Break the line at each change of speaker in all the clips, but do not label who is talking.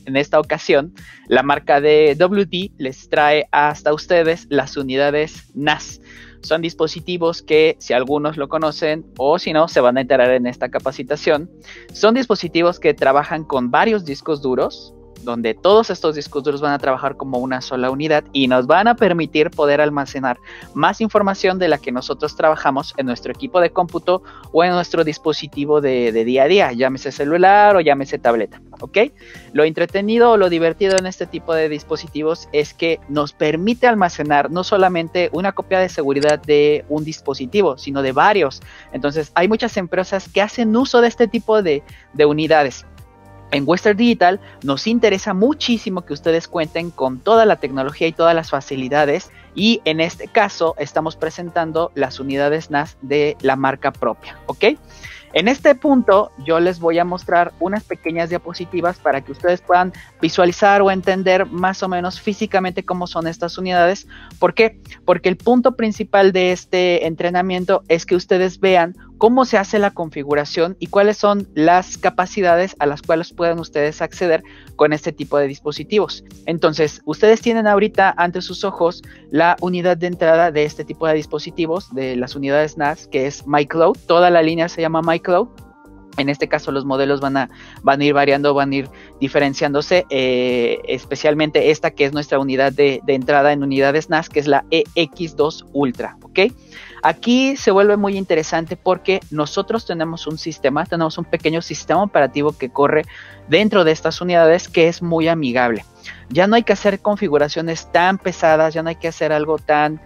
en esta ocasión, la marca de WD les trae hasta ustedes las unidades NAS. Son dispositivos que, si algunos lo conocen o si no, se van a enterar en esta capacitación. Son dispositivos que trabajan con varios discos duros, donde todos estos discos duros van a trabajar como una sola unidad y nos van a permitir poder almacenar más información de la que nosotros trabajamos en nuestro equipo de cómputo o en nuestro dispositivo de día a día, llámese celular o llámese tableta, ¿ok? Lo entretenido o lo divertido en este tipo de dispositivos es que nos permite almacenar no solamente una copia de seguridad de un dispositivo, sino de varios. Entonces, hay muchas empresas que hacen uso de este tipo de unidades. En Western Digital nos interesa muchísimo que ustedes cuenten con toda la tecnología y todas las facilidades, y en este caso estamos presentando las unidades NAS de la marca propia, ¿ok? En este punto yo les voy a mostrar unas pequeñas diapositivas para que ustedes puedan visualizar o entender más o menos físicamente cómo son estas unidades. ¿Por qué? Porque el punto principal de este entrenamiento es que ustedes vean cómo se hace la configuración y cuáles son las capacidades a las cuales pueden ustedes acceder con este tipo de dispositivos. Entonces, ustedes tienen ahorita ante sus ojos la unidad de entrada de este tipo de dispositivos, de las unidades NAS, que es MyCloud. Toda la línea se llama MyCloud. En este caso los modelos van a ir variando, van a ir diferenciándose, especialmente esta que es nuestra unidad de entrada en unidades NAS, que es la EX2 Ultra, ¿ok? Aquí se vuelve muy interesante porque nosotros tenemos un sistema, tenemos un pequeño sistema operativo que corre dentro de estas unidades que es muy amigable. Ya no hay que hacer configuraciones tan pesadas, ya no hay que hacer algo tan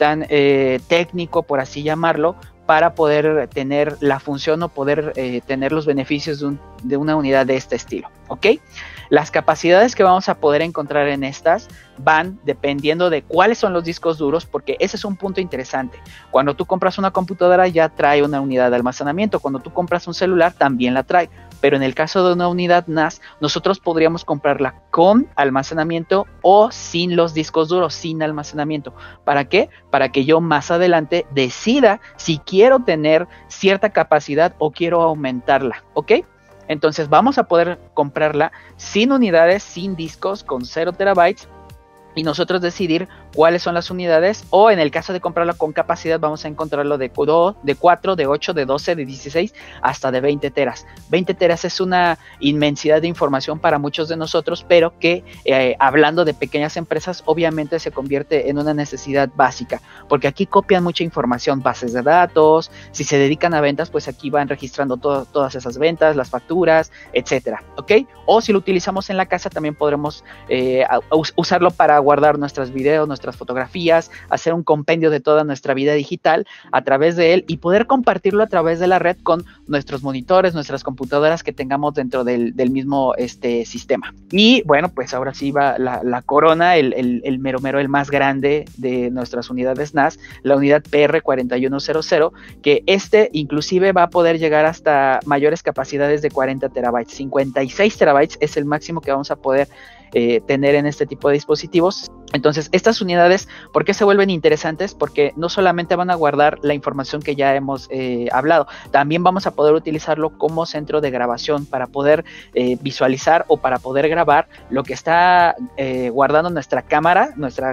técnico, por así llamarlo, para poder tener la función o poder tener los beneficios de una unidad de este estilo, ¿ok? Las capacidades que vamos a poder encontrar en estas van dependiendo de cuáles son los discos duros, porque ese es un punto interesante. Cuando tú compras una computadora ya trae una unidad de almacenamiento, cuando tú compras un celular también la trae, pero en el caso de una unidad NAS, nosotros podríamos comprarla con almacenamiento o sin los discos duros, sin almacenamiento. ¿Para qué? Para que yo más adelante decida si quiero tener cierta capacidad o quiero aumentarla, ¿ok? Entonces vamos a poder comprarla sin unidades, sin discos, con 0 terabytes, y nosotros decidir cuáles son las unidades, o en el caso de comprarla con capacidad vamos a encontrarlo de 4, de 8, de 12, de 16 hasta de 20 teras. 20 teras es una inmensidad de información para muchos de nosotros, pero que hablando de pequeñas empresas obviamente se convierte en una necesidad básica, porque aquí copian mucha información, bases de datos. Si se dedican a ventas, pues aquí van registrando todas esas ventas, las facturas, etcétera, ¿ok? O si lo utilizamos en la casa también podremos usarlo para guardar nuestros videos, nuestras fotografías, hacer un compendio de toda nuestra vida digital a través de él y poder compartirlo a través de la red con nuestros monitores, nuestras computadoras que tengamos dentro del mismo sistema. Y bueno, pues ahora sí va la corona, el mero, el más grande de nuestras unidades NAS, la unidad PR4100, que inclusive va a poder llegar hasta mayores capacidades de 40 terabytes. 56 terabytes es el máximo que vamos a poder tener en este tipo de dispositivos. Entonces, estas unidades, ¿por qué se vuelven interesantes? Porque no solamente van a guardar la información que ya hemos hablado, también vamos a poder utilizarlo como centro de grabación para poder visualizar o para poder grabar lo que está guardando nuestra cámara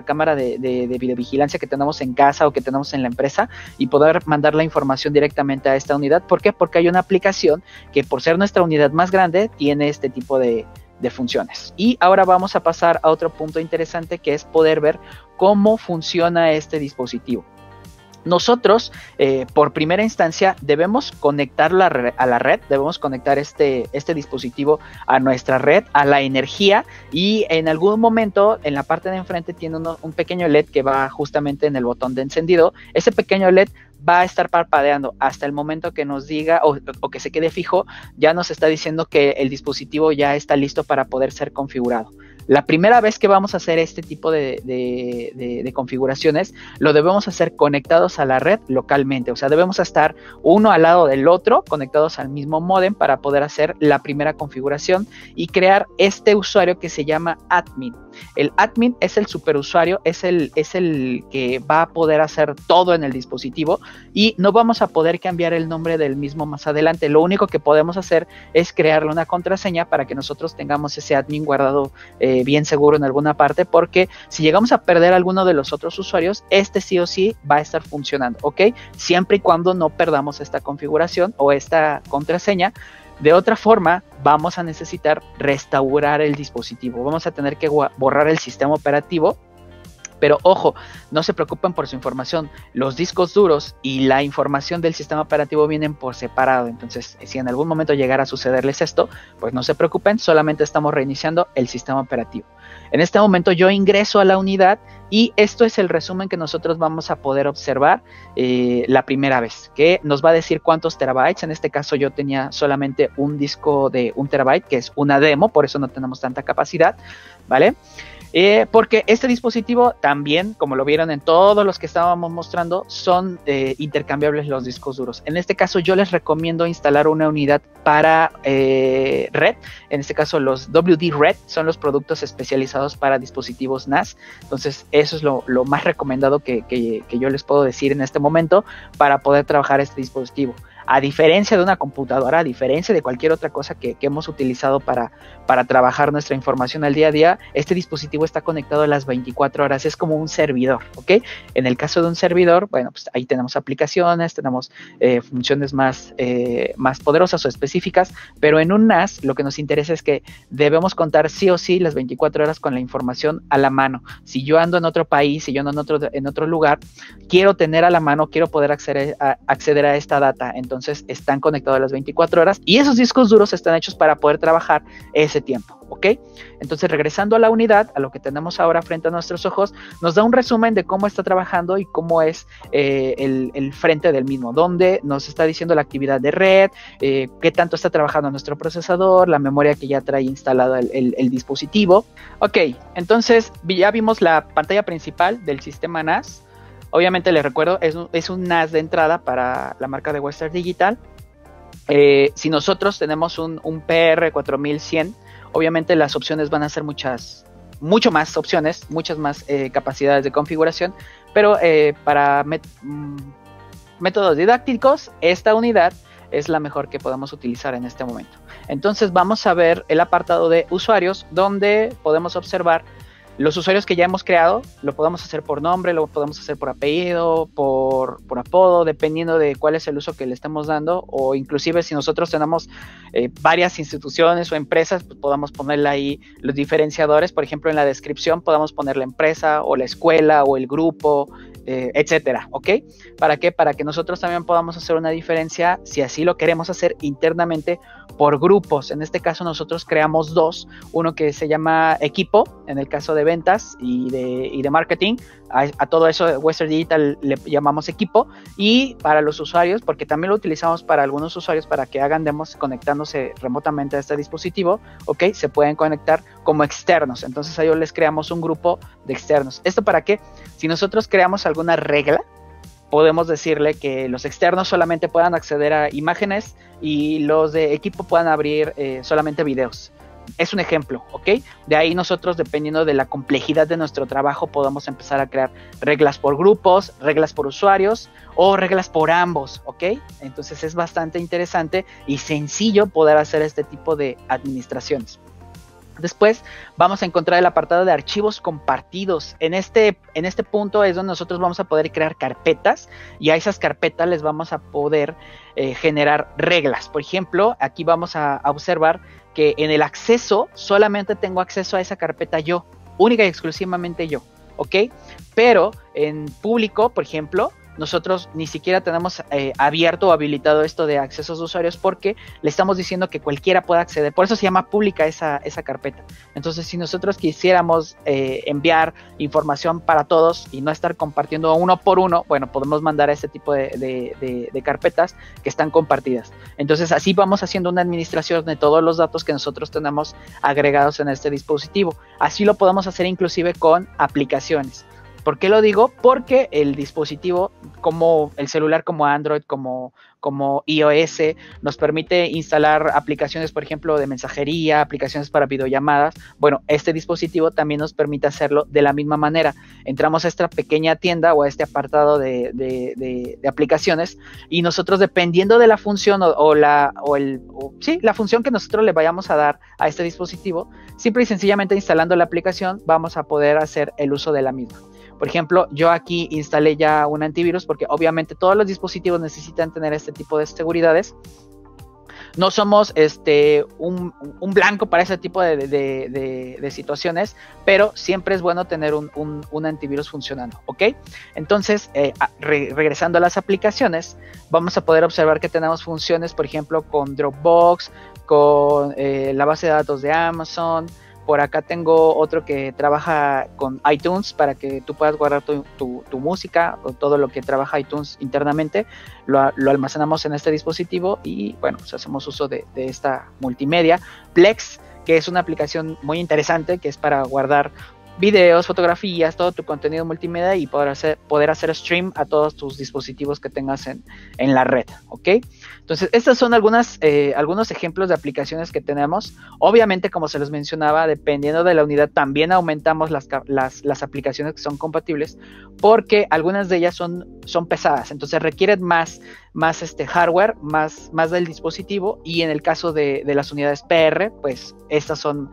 de videovigilancia que tenemos en casa o que tenemos en la empresa, y poder mandar la información directamente a esta unidad. ¿Por qué? Porque hay una aplicación que, por ser nuestra unidad más grande, tiene este tipo de funciones. Y ahora vamos a pasar a otro punto interesante, que es poder ver cómo funciona este dispositivo. Nosotros, por primera instancia, debemos conectarlo a la red, debemos conectar este dispositivo a nuestra red, a la energía, y en algún momento, en la parte de enfrente, tiene un pequeño LED que va justamente en el botón de encendido. Ese pequeño LED va a estar parpadeando hasta el momento que nos diga o que se quede fijo. Ya nos está diciendo que el dispositivo ya está listo para poder ser configurado. La primera vez que vamos a hacer este tipo de configuraciones, lo debemos hacer conectados a la red localmente. O sea, debemos estar uno al lado del otro, conectados al mismo módem para poder hacer la primera configuración y crear este usuario que se llama admin. El admin es el superusuario, es el que va a poder hacer todo en el dispositivo y no vamos a poder cambiar el nombre del mismo más adelante. Lo único que podemos hacer es crearle una contraseña para que nosotros tengamos ese admin guardado bien seguro en alguna parte, porque si llegamos a perder alguno de los otros usuarios, este sí o sí va a estar funcionando, ¿ok? Siempre y cuando no perdamos esta configuración o esta contraseña. De otra forma, vamos a necesitar restaurar el dispositivo. Vamos a tener que borrar el sistema operativo. Pero ojo, no se preocupen por su información. Los discos duros y la información del sistema operativo vienen por separado. Entonces, si en algún momento llegara a sucederles esto, pues no se preocupen, solamente estamos reiniciando el sistema operativo. En este momento yo ingreso a la unidad y esto es el resumen que nosotros vamos a poder observar la primera vez, que nos va a decir cuántos terabytes. En este caso yo tenía solamente un disco de 1 terabyte, que es una demo, por eso no tenemos tanta capacidad, ¿vale? Porque este dispositivo también, como lo vieron en todos los que estábamos mostrando, son intercambiables los discos duros. En este caso yo les recomiendo instalar una unidad para red. En este caso los WD Red son los productos especializados para dispositivos NAS. Entonces eso es lo más recomendado que yo les puedo decir en este momento para poder trabajar este dispositivo. A diferencia de una computadora, a diferencia de cualquier otra cosa que hemos utilizado para trabajar nuestra información al día a día, este dispositivo está conectado a las 24 horas, es como un servidor, ¿ok? En el caso de un servidor, bueno, pues ahí tenemos aplicaciones, tenemos funciones más poderosas o específicas, pero en un NAS lo que nos interesa es que debemos contar sí o sí las 24 horas con la información a la mano. Si yo ando en otro país, si yo ando en otro lugar, quiero tener a la mano, quiero poder acceder a esta data. Entonces están conectados a las 24 horas y esos discos duros están hechos para poder trabajar ese tiempo, ¿ok? Entonces, regresando a la unidad, a lo que tenemos ahora frente a nuestros ojos, nos da un resumen de cómo está trabajando y cómo es el frente del mismo, donde nos está diciendo la actividad de red, qué tanto está trabajando nuestro procesador, la memoria que ya trae instalado el dispositivo. Ok, entonces ya vimos la pantalla principal del sistema NAS. Obviamente les recuerdo, es un NAS de entrada para la marca de Western Digital. Si nosotros tenemos un PR4100, obviamente las opciones van a ser mucho más opciones, muchas más capacidades de configuración, pero para métodos didácticos, esta unidad es la mejor que podemos utilizar en este momento. Entonces vamos a ver el apartado de usuarios, donde podemos observar los usuarios que ya hemos creado. Lo podemos hacer por nombre, lo podemos hacer por apellido, por apodo, dependiendo de cuál es el uso que le estemos dando, o inclusive si nosotros tenemos varias instituciones o empresas, pues podamos ponerle ahí los diferenciadores. Por ejemplo, en la descripción podamos poner la empresa o la escuela o el grupo, etcétera, ¿ok? ¿Para qué? Para que nosotros también podamos hacer una diferencia, si así lo queremos hacer internamente, por grupos. En este caso nosotros creamos dos, uno que se llama equipo, en el caso de ventas y de marketing. A todo eso Western Digital le llamamos equipo, y para los usuarios, porque también lo utilizamos para algunos usuarios para que hagan demos conectándose remotamente a este dispositivo, ¿ok? Se pueden conectar como externos. Entonces a ellos les creamos un grupo de externos. ¿Esto para qué? Si nosotros creamos alguna regla, podemos decirle que los externos solamente puedan acceder a imágenes y los de equipo puedan abrir solamente videos. Es un ejemplo, ¿ok? De ahí nosotros, dependiendo de la complejidad de nuestro trabajo, podemos empezar a crear reglas por grupos, reglas por usuarios o reglas por ambos, ¿ok? Entonces es bastante interesante y sencillo poder hacer este tipo de administraciones. Después vamos a encontrar el apartado de archivos compartidos. En este punto es donde nosotros vamos a poder crear carpetas, y a esas carpetas les vamos a poder generar reglas. Por ejemplo, aquí vamos a observar que en el acceso solamente tengo acceso a esa carpeta yo, única y exclusivamente yo, ¿ok? Pero en público, por ejemplo, nosotros ni siquiera tenemos abierto o habilitado esto de accesos de usuarios, porque le estamos diciendo que cualquiera pueda acceder. Por eso se llama pública esa carpeta. Entonces, si nosotros quisiéramos enviar información para todos y no estar compartiendo uno por uno, bueno, podemos mandar a este tipo de carpetas que están compartidas. Entonces, así vamos haciendo una administración de todos los datos que nosotros tenemos agregados en este dispositivo. Así lo podemos hacer inclusive con aplicaciones. ¿Por qué lo digo? Porque el dispositivo, como el celular, como Android, como iOS, nos permite instalar aplicaciones, por ejemplo, de mensajería, aplicaciones para videollamadas. Bueno, este dispositivo también nos permite hacerlo de la misma manera. Entramos a esta pequeña tienda o a este apartado de aplicaciones, y nosotros, dependiendo de la función la función que nosotros le vayamos a dar a este dispositivo, simple y sencillamente instalando la aplicación vamos a poder hacer el uso de la misma. Por ejemplo, yo aquí instalé ya un antivirus, porque obviamente todos los dispositivos necesitan tener este tipo de seguridades. No somos un blanco para ese tipo de situaciones, pero siempre es bueno tener un antivirus funcionando, ¿ok? Entonces, regresando a las aplicaciones, vamos a poder observar que tenemos funciones, por ejemplo, con Dropbox, con la base de datos de Amazon. Por acá tengo otro que trabaja con iTunes, para que tú puedas guardar tu música o todo lo que trabaja iTunes internamente. Lo almacenamos en este dispositivo y, bueno, pues hacemos uso de esta multimedia. Plex, que es una aplicación muy interesante, que es para guardar videos, fotografías, todo tu contenido multimedia, y poder hacer stream a todos tus dispositivos que tengas en la red, ¿ok? Entonces, estos son algunos ejemplos de aplicaciones que tenemos. Obviamente, como se les mencionaba, dependiendo de la unidad, también aumentamos las aplicaciones que son compatibles, porque algunas de ellas son pesadas, entonces requieren más hardware, más del dispositivo, y en el caso de las unidades PR, pues estas son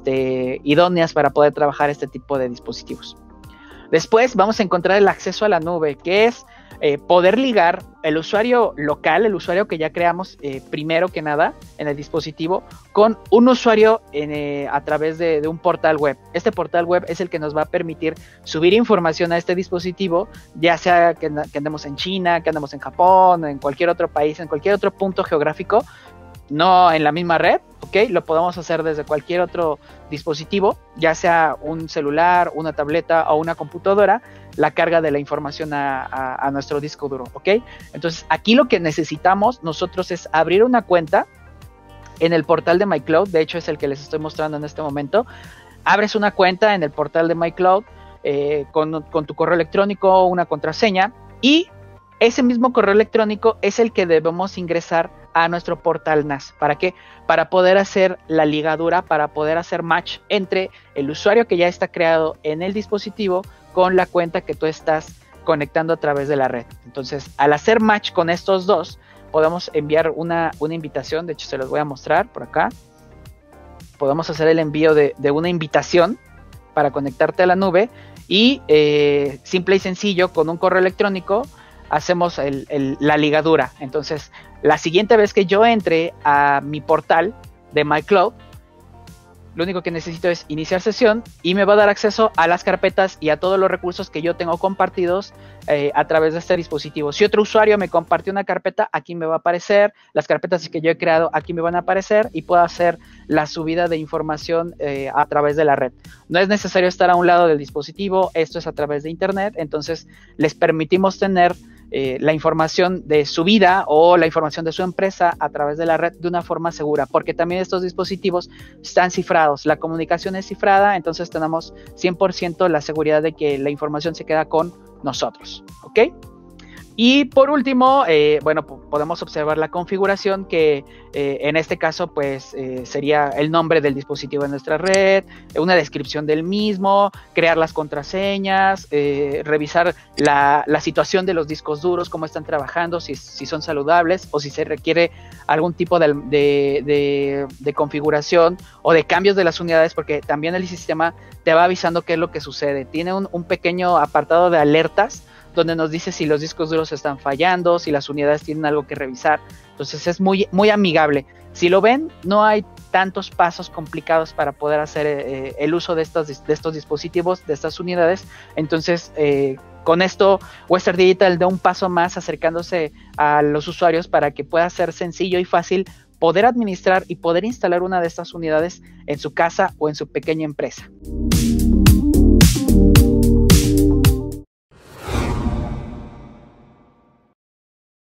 idóneas para poder trabajar este tipo de dispositivos. Después vamos a encontrar el acceso a la nube, que es poder ligar el usuario local, el usuario que ya creamos primero que nada en el dispositivo, con un usuario a través de un portal web. Este portal web es el que nos va a permitir subir información a este dispositivo, ya sea que andemos en China, que andemos en Japón, en cualquier otro país, en cualquier otro punto geográfico, no en la misma red, ¿ok? Lo podemos hacer desde cualquier otro dispositivo, ya sea un celular, una tableta o una computadora, la carga de la información a nuestro disco duro, ¿ok? Entonces, aquí lo que necesitamos nosotros es abrir una cuenta en el portal de MyCloud. De hecho, es el que les estoy mostrando en este momento. Abres una cuenta en el portal de MyCloud con tu correo electrónico, una contraseña, y ese mismo correo electrónico es el que debemos ingresar a nuestro portal NAS. ¿Para qué? Para poder hacer la ligadura, para poder hacer match entre el usuario que ya está creado en el dispositivo con la cuenta que tú estás conectando a través de la red. Entonces, al hacer match con estos dos, podemos enviar una invitación. De hecho, se los voy a mostrar por acá. Podemos hacer el envío de una invitación para conectarte a la nube, y simple y sencillo, con un correo electrónico hacemos la ligadura. Entonces, la siguiente vez que yo entre a mi portal de MyCloud, lo único que necesito es iniciar sesión, y me va a dar acceso a las carpetas y a todos los recursos que yo tengo compartidos a través de este dispositivo. Si otro usuario me compartió una carpeta, aquí me va a aparecer, las carpetas que yo he creado aquí me van a aparecer, y puedo hacer la subida de información a través de la red. No es necesario estar a un lado del dispositivo, esto es a través de internet. Entonces les permitimos tener la información de su vida o la información de su empresa a través de la red de una forma segura, porque también estos dispositivos están cifrados, la comunicación es cifrada, entonces tenemos 100% la seguridad de que la información se queda con nosotros, ¿ok? Y por último, bueno, podemos observar la configuración, que en este caso pues sería el nombre del dispositivo en nuestra red, una descripción del mismo, crear las contraseñas, revisar la situación de los discos duros, cómo están trabajando, si son saludables, o si se requiere algún tipo de configuración o de cambios de las unidades, porque también el sistema te va avisando qué es lo que sucede. Tiene un pequeño apartado de alertas donde nos dice si los discos duros están fallando, si las unidades tienen algo que revisar. Entonces es muy, muy amigable. Si lo ven, no hay tantos pasos complicados para poder hacer el uso de estos dispositivos, de estas unidades. Entonces, con esto, Western Digital da un paso más acercándose a los usuarios para que pueda ser sencillo y fácil poder administrar y poder instalar una de estas unidades en su casa o en su pequeña empresa.